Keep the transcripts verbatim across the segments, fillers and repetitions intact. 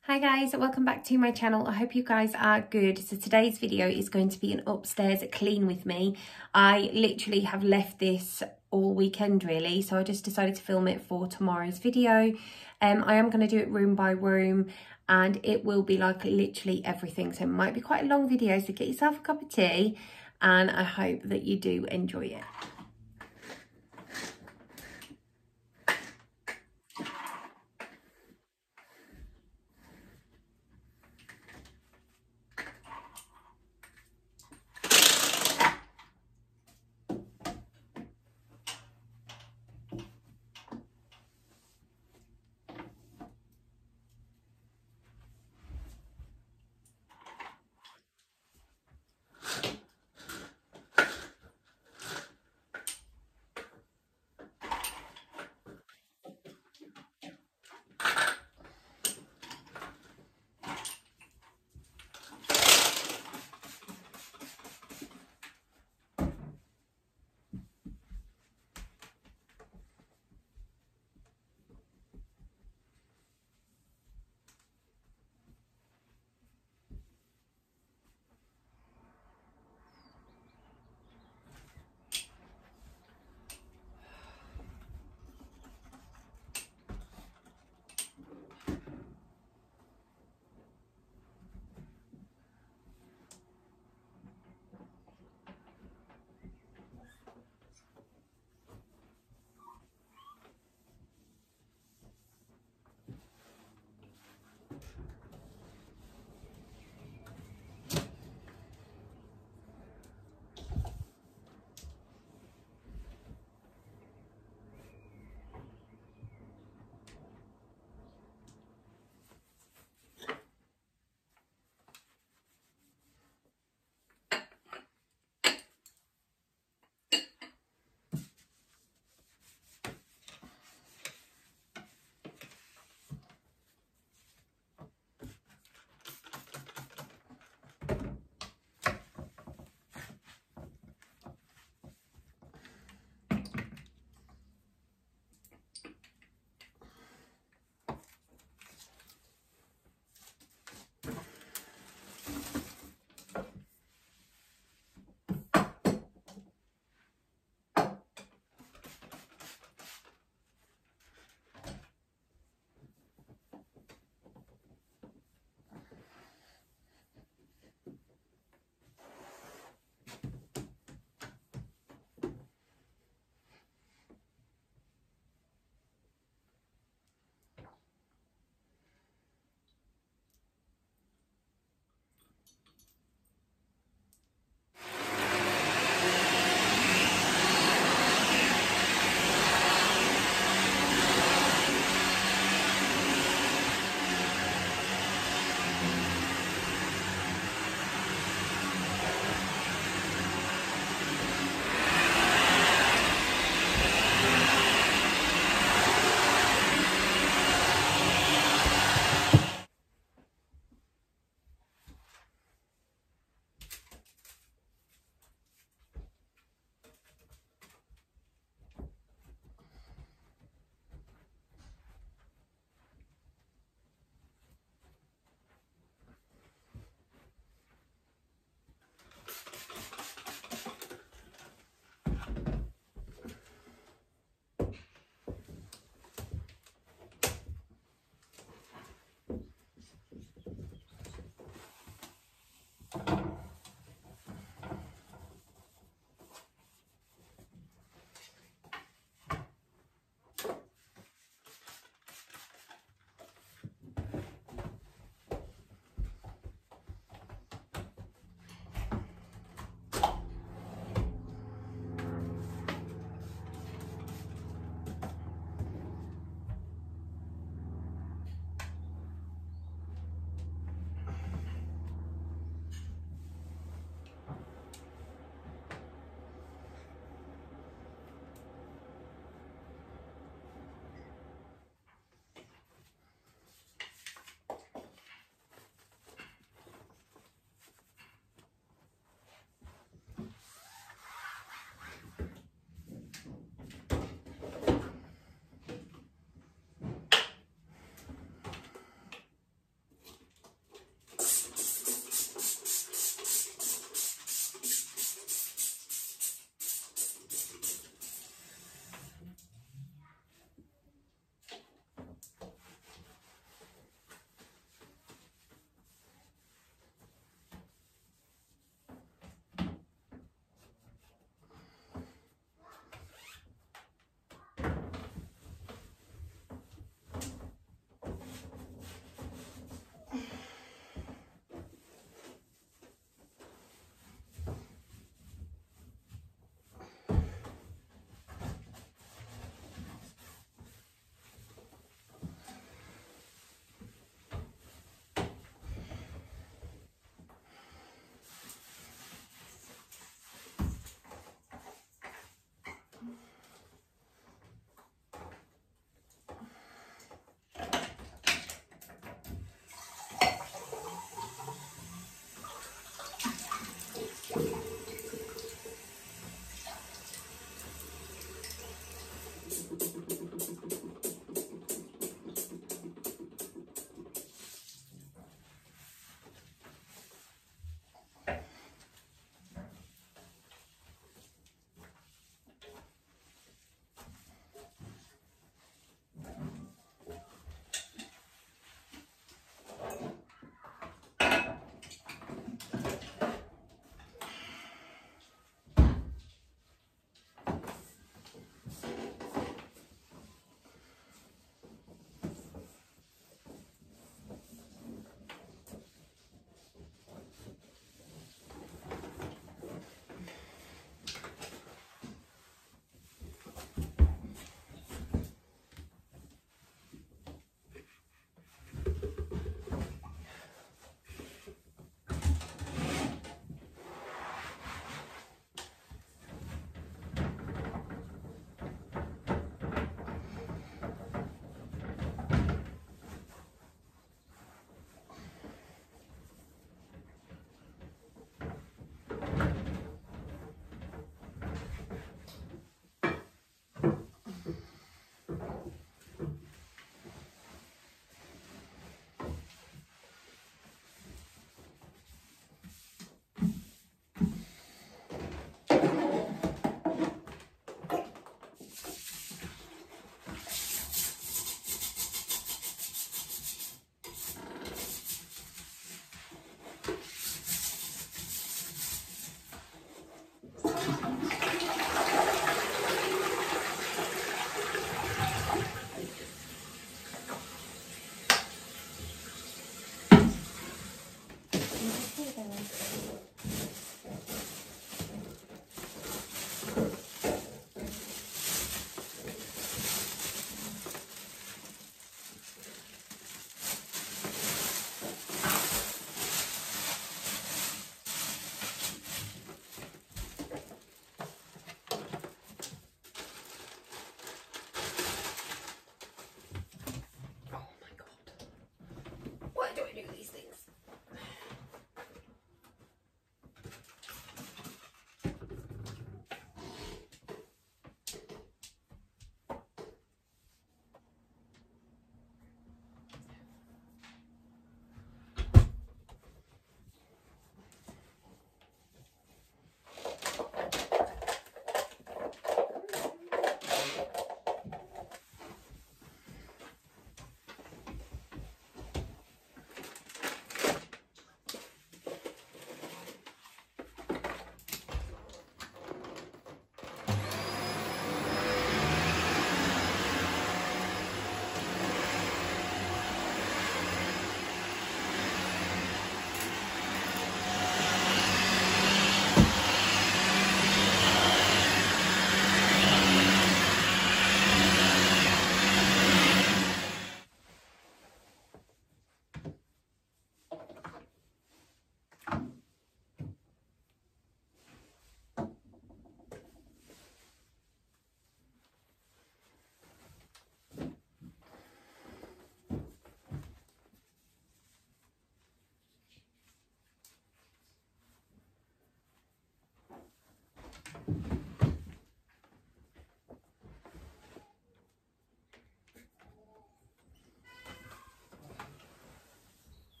Hi guys, welcome back to my channel. I hope you guys are good. So today's video is going to be an upstairs clean with me. I literally have left this all weekend really, so I just decided to film it for tomorrow's video. Um, I am going to do it room by room and it will be like literally everything. So it might be quite a long video, so get yourself a cup of tea and I hope that you do enjoy it.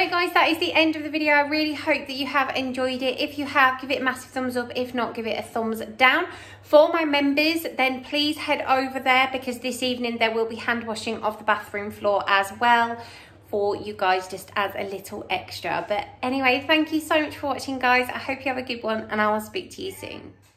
Anyway guys, that is the end of the video. I really hope that you have enjoyed it. If you have, give it a massive thumbs up. If not, give it a thumbs down. For my members, then please head over there, because this evening there will be hand washing of the bathroom floor as well, for you guys, just as a little extra. But anyway, thank you so much for watching guys. I hope you have a good one, and I will speak to you soon.